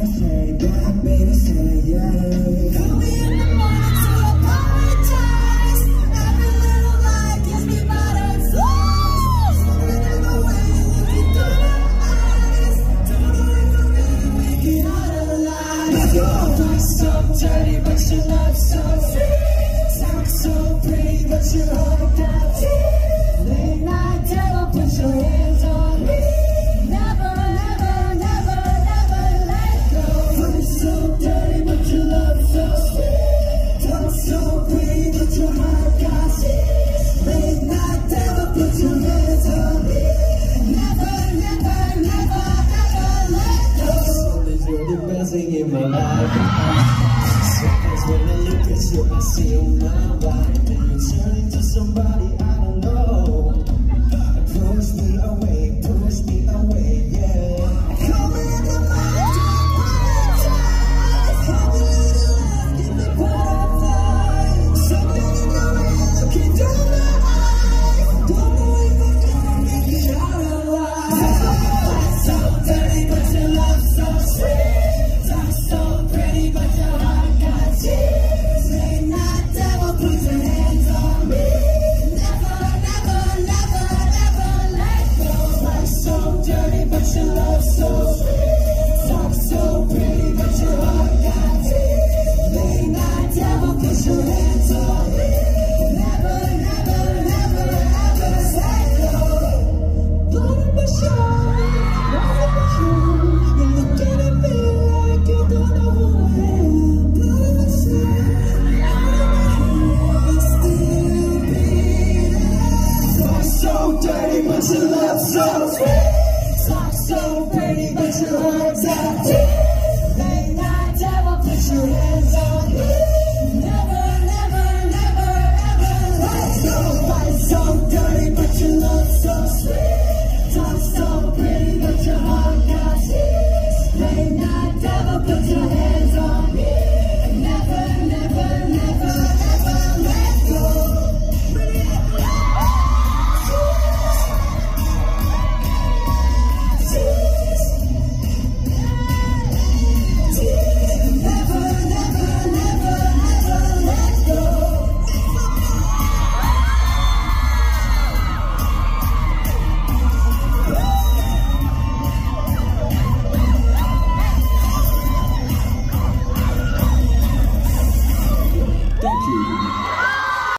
say, baby, say, yeah. Call me in the morning to apologize. Every little lie gives me butterflies. Something in the way you look into my eyes. Don't away from me, make it out alive. Your voice so dirty, but your love so sweet. Talk so pretty, but your heart got teeth. Late night devil, put your hands on me. Never, never, never, never let go. Voice so dirty, but your love so sweet. Talk so pretty, but your heart got teeth. Late night devil, put your hands on me. Never, never, never, ever let go. Something's really buzzing in my life. Sometimes when I look at you, I see you my life. And you turn into somebody I don't know. Push me away, yeah.